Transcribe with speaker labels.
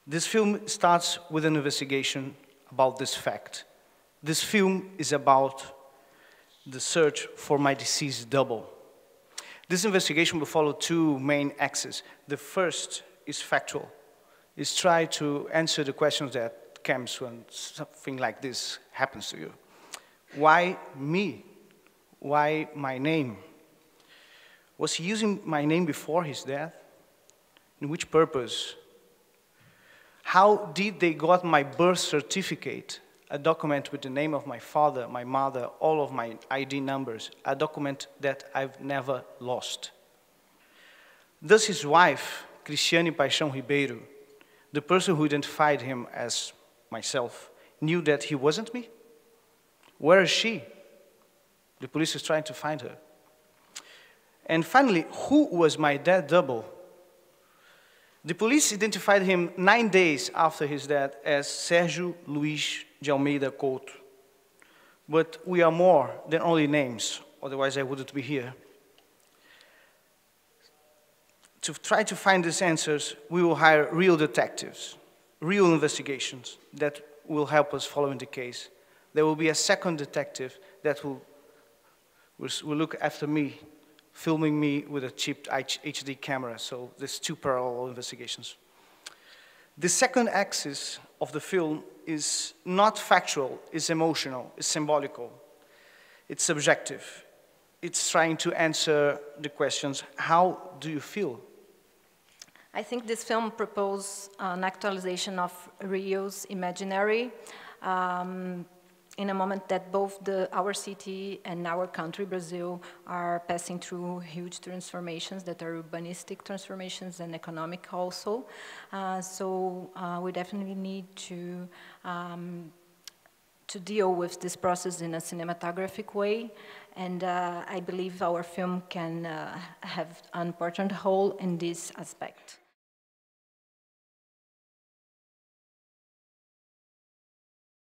Speaker 1: This film starts with an investigation about this fact. This film is about the search for my deceased double. This investigation will follow two main axes. The first is factual. It's try to answer the questions that comes when something like this happens to you. Why me? Why my name? Was he using my name before his death? In which purpose? How did they got my birth certificate, a document with the name of my father, my mother, all of my ID numbers, a document that I've never lost? Does his wife, Cristiane Paixão Ribeiro, the person who identified him as myself, knew that he wasn't me? Where is she? The police is trying to find her. And finally, who was my dead double? The police identified him 9 days after his death as Sérgio Luís de Almeida Couto. But we are more than only names, otherwise I wouldn't be here. To try to find these answers, we will hire real detectives, real investigations that will help us following the case. There will be a second detective that will look after me, filming me with a cheap HD camera, so there's two parallel investigations. The second axis of the film is not factual, it's emotional, it's symbolical, it's subjective. It's trying to answer the questions, how do you feel?
Speaker 2: I think this film proposes an actualization of Rio's imaginary in a moment that both our city and our country, Brazil, are passing through huge transformations that are urbanistic transformations and economic also. So we definitely need to deal with this process in a cinematographic way. And I believe our film can have an important role in this aspect.